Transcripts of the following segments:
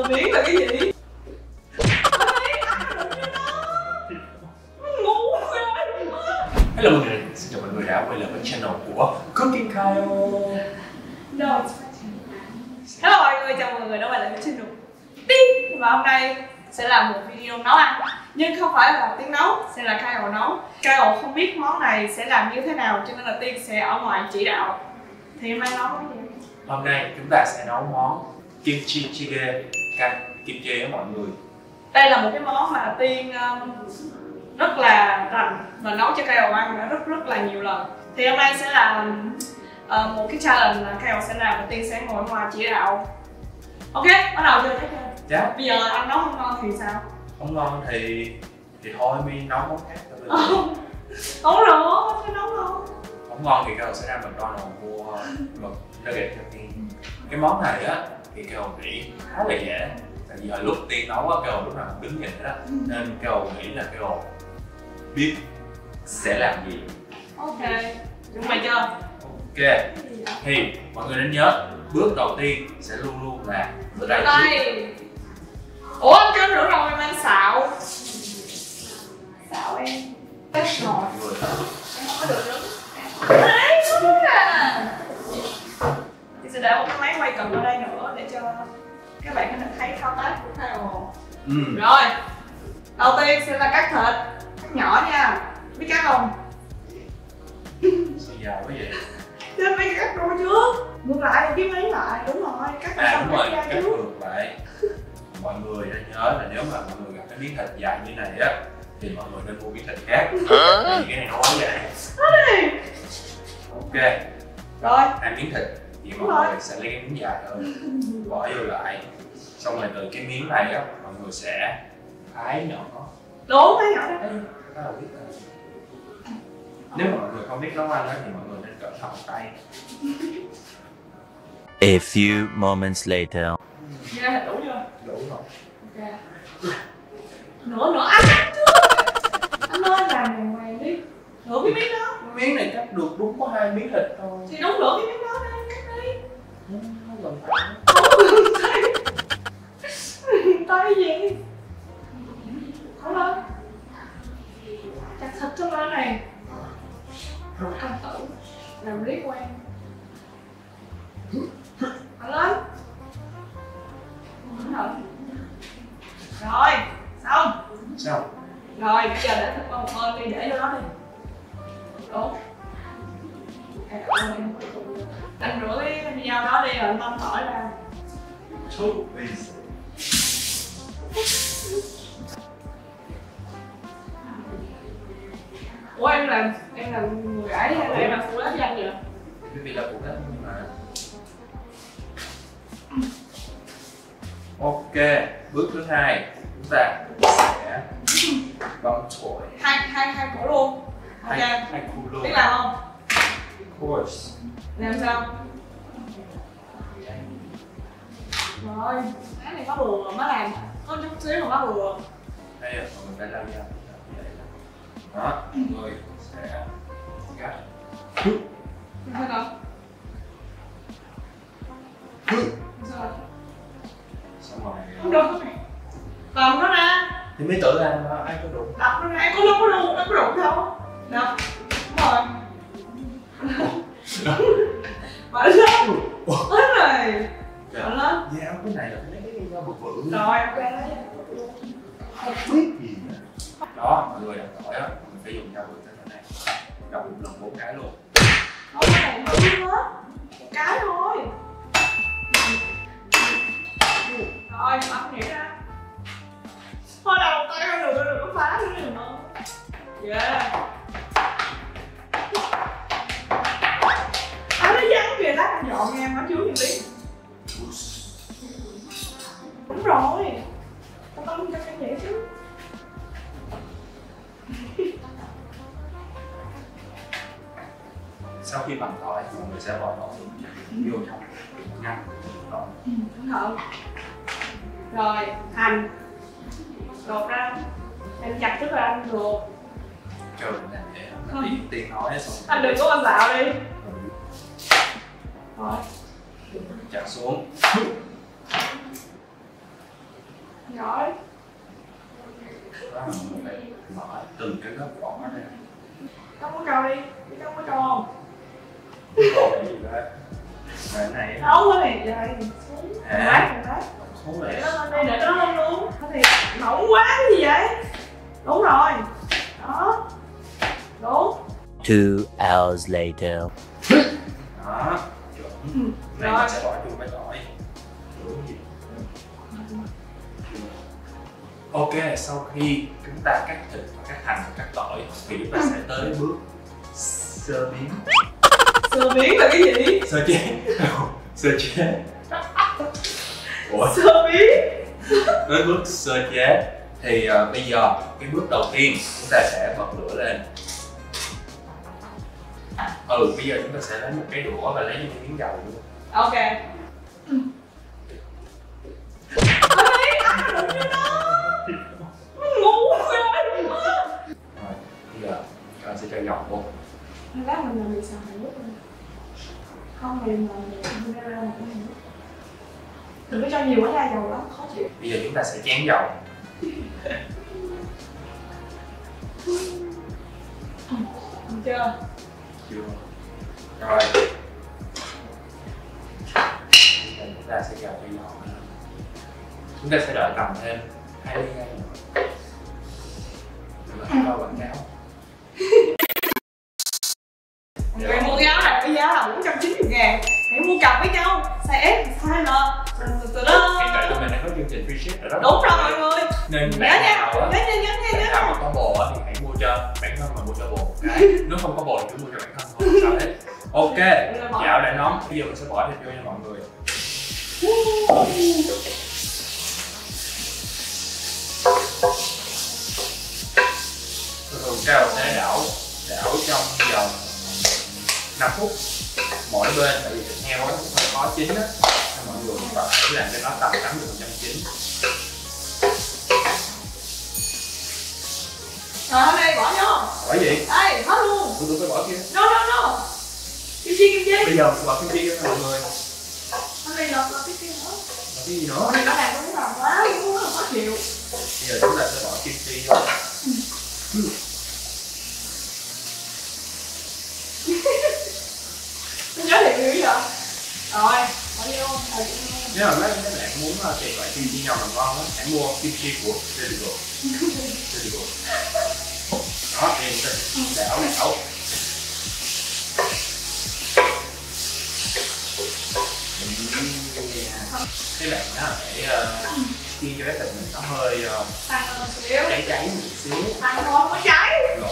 Miếng là cái gì? Hello mọi người, xin chào mọi người đã quay lại với channel của Cooking Kyle. No, hello mọi người, chào mọi người đã quay lại với channel Tiên. Và hôm nay sẽ làm một video nấu ăn, nhưng không phải là Tiên nấu, sẽ là Kyle nấu. Kyle không biết món này sẽ làm như thế nào, cho nên là Tiên sẽ ở ngoài chỉ đạo. Thì hôm nay nấu cái gì? Hôm nay chúng ta sẽ nấu món kimchi jjigae, canh kimchi với mọi người. Đây là một cái món mà Tiên rất là rành và nấu cho Kyle ăn đã rất là nhiều lần. Thì hôm nay sẽ là một cái challenge là Kyle sẽ làm và Tiên sẽ ngồi ngoài chỉ đạo. Ok, bắt đầu chưa? Thấy chưa? Dạ. Bây giờ anh nấu không ngon thì sao? Không ngon thì thôi mình nấu món khác. Không được, phải nấu ngon. Không ngon thì Kyle sẽ ra McDonald's mua mực nugget cho Tiên. Cái món này á thì Kyle nghĩ khá là dễ. Tại vì hồi lúc Tiên nấu á, Kyle lúc nào cũng đứng nhìn đó, nên Kyle nghĩ là Kyle biết sẽ làm gì. Ok, chuẩn bị chưa? Ok, thì mọi người nên nhớ bước đầu tiên sẽ luôn luôn là rửa tay trước. Ủa anh chưa rửa rồi mà anh xạo. Xạo em. Cái nồi. Em không có được nữa. Đấy, đúng à. Thì sẽ để một cái máy quay cận ở đây nữa để cho các bạn có thể thấy thao tác của Kyle. Rồi, đầu tiên sẽ là cắt thịt, cắt nhỏ nha. Biết cắt không? Sao dài quá vậy? Nên phải cắt đôi trước. Ngược lại kiếm lấy lại, đúng rồi, cắt ra Đúng rồi, ra cắt trước. ngược lại. Mọi người nên nhớ là nếu mà mọi người gặp cái miếng thịt dài như này á thì mọi người nên mua miếng thịt khác. Tại vì cái này nó quá dài. Ok. Rồi. Hai miếng thịt thì mọi người sẽ lấy cái miếng dài hơn, bỏ vô lại. Xong rồi từ cái miếng này á mọi người sẽ thái nhỏ. Đúng, thái nhỏ đó. Các bạn biết rồi. Nếu mà mọi người không biết nấu ăn á thì mọi người nên cẩn thận tay. A few moments later. Ra thịt đủ chưa? Đủ rồi. Ok. Nữa ăn trước. Anh ơi làm này ngoài đi. Nửa cái miếng đó. Miếng này cắt được đúng có 2 miếng thịt thôi. Thì đúng nửa cái miếng đó đi, cắt đi. Không cần phải. Không cần tay. Tay gì? Cố lên. Chặt thịt cho lên này. Rồi ăn tử. Làm riết quen. Ăn lên. Rồi, xong. Sao? Rồi, bây giờ để thịt qua một bên đi, để vô đó đi. Đúng. Anh rửa cái dao đó đi rồi anh tông tỏi ra. Ủa em làm người gãi hay là em làm phụ lớp danh vậy? Cái vì là phụ đất nhưng mà. Ok, bước thứ hai chúng ta sẽ bấm chổi. Hai cổ luôn. Ok. Hai củ luôn. Biết làm không? Of course. Làm sao? Rồi, cái này có bừa má làm. Có chút xíu mà có bừa. Đây là mọi người phải làm ra. Đó, mọi người sẽ cắt. Sao đâu? Sao rồi? Xong rồi. Không được cái này. Cầm nó ra. Thì mới tự làm mà ai có đụng. Đập nó ra, em có lúc có đụng, em có đụng đâu. Đập. Đúng rồi. Mở lên. Hết rồi. Mở lên. Dao cái này là phải lấy cái dao bự bự. Rồi, ok đấy. Không biết gì nữa. Đó, mọi người làm tỏi á, mình phải dùng dao bự thế này. Đập một lần 4 cái luôn. Không có này hư hết. Một cái thôi. Rồi, bắt nhảy ra. Thôi đầu tay con đừng có phá nữa đừng không. Yeah. Nó vắng kìa, lát anh dọn nghe nó trước một tí. Đúng rồi. Tao tao cho cái vậy chứ. Sau khi bằng tỏi, mọi người sẽ bỏ tỏi vô trong ngăn. Cẩn thận. Rồi, hành. Lột ra. Em chặt trước là anh luộc. Trời làm vậy, Tiên nói xong. Anh đừng có ăn xạo đi. Rồi. Chặt xuống. Rồi. Đó, mình phải mở từng cái lớp vỏ ra. Không có trâu đi, không có trâu không? Còn cái gì đó. Cái này Không có này trời. Xuống. À. Đấy. xuống Để này. nó lên đây, để nó lên luôn. Thế thì mỏng quá cái gì vậy? Đúng rồi. Đó. Đúng. 2 hours later. Đó, chuẩn. Này Rồi. mình sẽ bỏ chung với tỏi. Ok, sau khi chúng ta cắt thịt và cắt hành và cắt tỏi thì chúng ta sẽ tới bước sơ biến. Sơ biến là cái gì? Sơ chế. Sơ chế. Ủa? Sơ biến. Tới bước sơ chế thì bây giờ cái bước đầu tiên chúng ta sẽ bật lửa lên. Bây giờ chúng ta sẽ lấy một cái đũa và lấy những miếng dầu luôn. Ok. Ở đây ăn được như đó. Ngu rồi. Rồi, bây giờ con sẽ cho dầu vô. Lát mình làm bị sao phải nước luôn. Không thì mà mình ra một cái nữa. Đừng có cho nhiều quá ra dầu lắm, khó chịu. Bây giờ chúng ta sẽ chén dầu. Được chưa? Chưa. Rồi. Chúng ta sẽ dầu cho dầu nữa. Chúng ta sẽ đợi tầm thêm 20 giây nữa. Rồi coi quảng cáo. Người mua cái áo này bây giờ là 490.000. Hãy mua cặp với nhau. Size S, size L. Hiện tại tụi mình đang có chương trình free ship rồi đó. Đúng rồi mọi người. Nên Nhớ bạn nha, nào á, nhớ bạn nào mà có bồ á thì hãy mua cho bản thân mà mua cho bồ một cái. Nếu không có bồ thì cứ mua cho bản thân thôi, sao hết. Ok, chảo đã nóng, bây giờ mình sẽ bỏ thịt vô nha mọi người. Thường cao sẽ đảo trong vòng 5 phút mỗi bên, tại vì thịt heo nó cũng hơi khó chín á, nên mọi người phải làm cho nó tầm 80% chín. Rồi hôm nay bỏ vô. Bỏ gì? Đây, hết luôn. Tôi phải bỏ kia. No. Kim chi. Bây giờ mình bỏ kim chi cho mọi người. Hôm nay lột cái kia nữa. Bỏ cái gì nữa? Hôm nay nó làm cũng làm quá, cũng rất là khó chịu. Bây giờ chúng ta sẽ bỏ kim chi vô. Tôi nhớ thiệt nhiều vậy? Rồi, bỏ vô. Nếu mà mấy bạn muốn tìm loại kim chi nào mà ngon á, hãy mua kim chi của Deligo. Đó, thì mình sẽ đảo. Các bạn hãy chiên cho cái thịt mình nó hơi Tăng lên một xíu. cháy một xíu. Tăng thôi, có cháy. Lộn,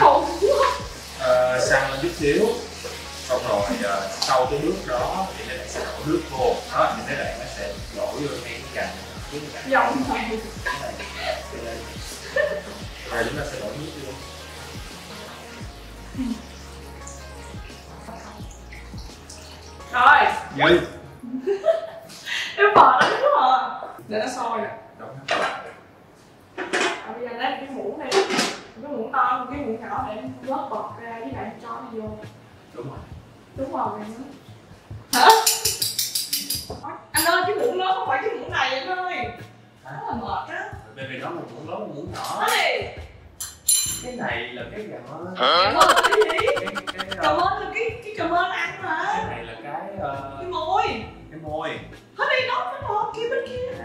săn lên chút xíu. Xong rồi sau cái nước đó thì các bạn sẽ đổ nước vô. Đó, thì các bạn nó sẽ đổ vô ngay cái cành. Giọng này. Rồi chúng ta sẽ đổ nước vô. Rồi. Gì? Em bò nó đúng rồi. Để nó sôi rồi. Đúng. Bây giờ lấy cái muỗng này. Cái muỗng to, cái muỗng nhỏ để vớt bọt ra với lại cho nó vô. Đúng rồi. Đúng rồi. Hả? Anh ơi, cái muỗng lớn không phải cái muỗng này anh ơi. Rất là mệt á. Bởi vì nó một muỗng lớn, một muỗng nhỏ. Ê, Cái này là cái gì đó. cảm ơn là cái gì? Cái Cảm ơn là cái cảm ơn ăn mà. cái này là Cái môi. cái môi. Hết đi, nó cái môi kia bên kia.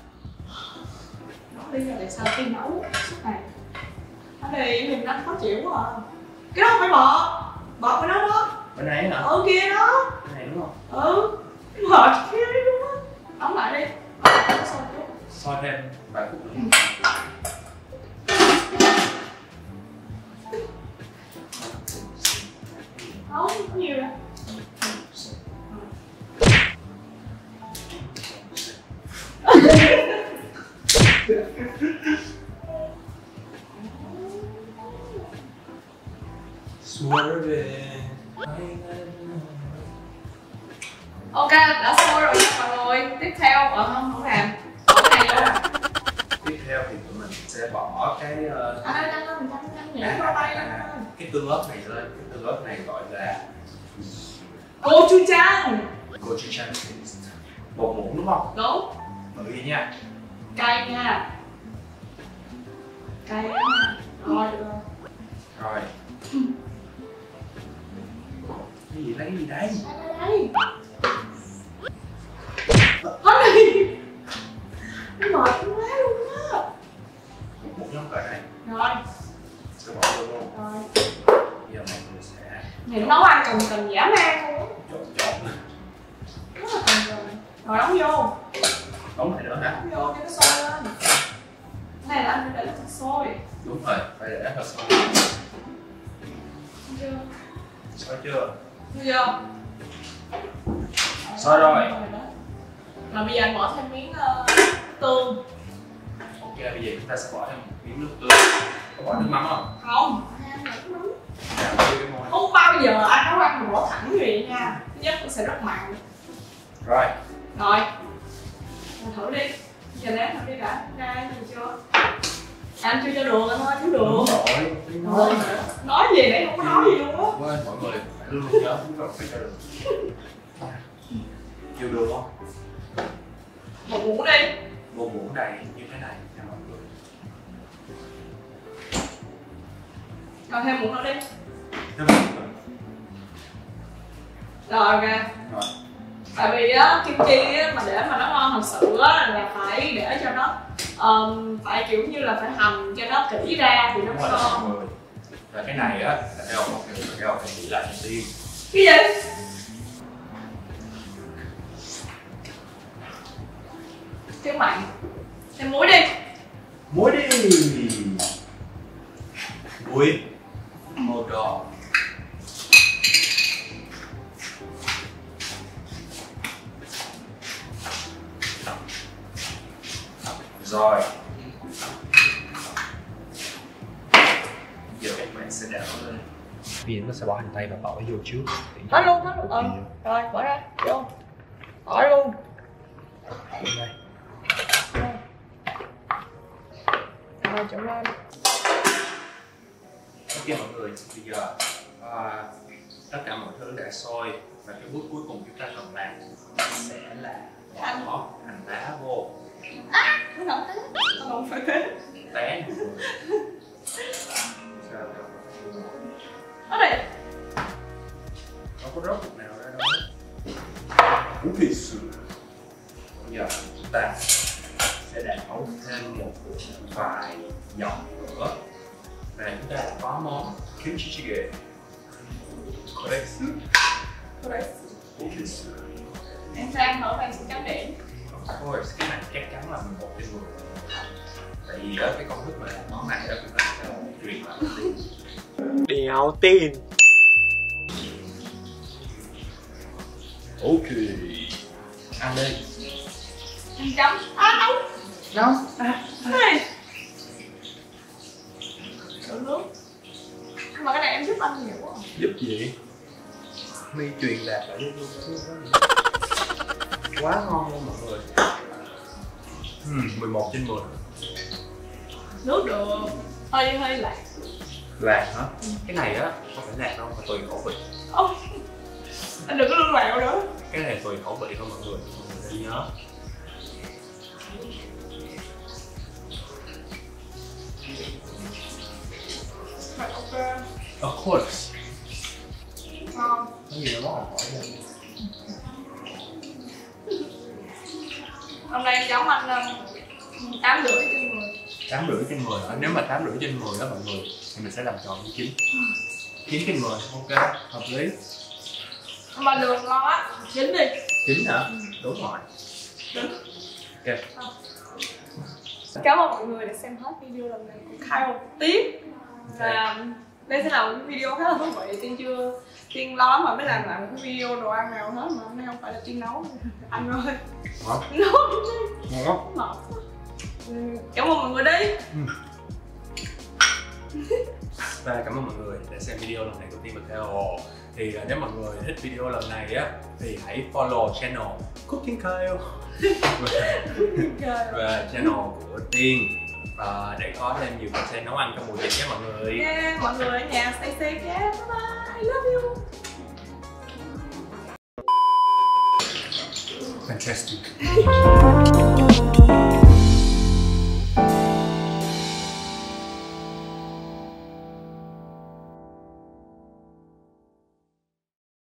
Nó bây giờ tại sao tiên nấu suốt này? Ở đây mình ăn khó chịu quá à. Cái đó không phải bọt. Bọt bên đó đó. Bên này hả? Ở kia đó. Cái này đúng không? Mệt kia đấy luôn á. Đóng lại đi. Soi thêm vài phút nữa. Không, nhiều lắm. Ok, đã sôi rồi nha mọi người. Tiếp theo, không làm. Bỏ cái này luôn. Tiếp theo thì tụi mình sẽ bỏ cái Nhảy qua tay lên. cái tương ớt này lên. Cái tương ớt này gọi là gochujang. gochujang. Một muỗng đúng không? Đúng. Mọi người nha. Cay nha. Cay lắm nha. Rồi được rồi. Rồi. Cái gì lấy gì đây? Đây. Hết đi. Nó mệt quá luôn á. Một nhóm cỡ này. Rồi. Sẽ bỏ vô luôn. Rồi. Bây giờ mọi người sẽ Nhìn nấu ăn cần dã man luôn. trộn. Rất là cần rồi. Rồi đóng vô. Đóng này nữa hả? Đóng vô cho nó sôi lên. Cái này là anh phải để nó sôi. Đúng rồi, phải để thật sôi. Chưa. Sôi chưa? Chưa. Sôi rồi. Rồi bây giờ anh bỏ thêm miếng tương. Ok, bây giờ chúng ta sẽ bỏ thêm một miếng nước tương. Có bỏ nước mắm không? Không. Dạ, cái món. Không bao giờ anh nấu ăn mà bỏ thẳng như vậy nha. Thứ nhất nó sẽ rất mặn. Rồi. Rồi. Mình thử đi. Giờ nếm thử đi đã. Ra gì chưa? Anh chưa cho đường anh ơi, thiếu đường. Đúng rồi. Nói gì để không có nói gì luôn á. Quên, mọi người phải luôn nhớ chúng ta phải cho đường. Nhiều đường không? Một muỗng đi. Một muỗng đầy như thế này nha mọi người. Còn thêm muỗng nữa đi. Thêm một muỗng. Rồi ok. Rồi. Tại vì á, kim chi á, mà để mà nó ngon thật sự á là phải để cho nó phải kiểu như là phải hầm cho nó kỹ ra thì nó mới ngon. Và cái này á là đeo một cái phải nghĩ lại đầu tiên. Cái gì? Thiếu mặn. Thêm muối đi. Muối đi. Muối. Màu đỏ. Rồi. Giờ các bạn sẽ đảo lên. Bây giờ nó sẽ bỏ hành tây và tỏi vô trước. Hết luôn, hết luôn. Rồi, bỏ ra, vô. Tỏi luôn. Đây. Rồi, trộn lên. Ok mọi người, bây giờ tất cả mọi thứ đã sôi và cái bước cuối cùng chúng ta cần làm sẽ là bỏ hành lá vô. Nó nóng thế. Nó không phải thế. Té. Nó đây. Không có rớt cục nào ra đâu. Ui sự. Bây giờ chúng ta sẽ đảo thêm một vài giọt nữa và chúng ta có món kimchi jjigae. Koresu. Koresu. Em sang thử bạn sẽ chấm điểm. Thôi, cái này chắc chắn là 11 trên 10. Tại vì đó cái công thức mà làm món này đó cũng là truyền lại. Đéo tin. Ok. Ăn đi. Em chấm. Nóng. Nóng. Này. Đổ nước. Nhưng mà cái này em giúp anh nhiều quá. Giúp gì? My truyền đạt lại cho tôi. Quá ngon luôn mọi người. 11 trên 10. Nước được. Hơi lạc. Lạc hả? Cái này á không phải lạc đâu mà tùy khẩu vị. Ôi. Anh đừng có lương lạc nữa. Cái này tùy khẩu vị thôi mọi người nên nhớ. Ok. Of course. Ngon. Cái gì nó món hỏi nha. Hôm nay em chấm anh 8,5 trên 10. 8,5 trên 10 hả? Nếu mà 8,5 trên 10 đó mọi người thì mình sẽ làm tròn với 9. 9 trên 10, ok, hợp lý. Mà đường ngon á, 9 đi. 9 hả? Đúng rồi. 9. Ok. Cảm ơn mọi người đã xem hết video lần này của Kyle tiếp. Và đây sẽ là một video khá là thú vị. Tiên lo mà mới làm lại một cái video đồ ăn nào hết mà hôm nay không phải là Tiên nấu. Anh ơi. Ngon. Ngon. Mệt. Cảm ơn mọi người đi. Và cảm ơn mọi người đã xem video lần này của Tiên và Kyle. Thì nếu mọi người thích video lần này á thì hãy follow channel Cooking Kyle và channel của Tiên để có thêm nhiều content nấu ăn trong mùa dịch nhé mọi người. Yeah, mọi người ở nhà stay safe nhé. Bye bye. I love you. Fantastic.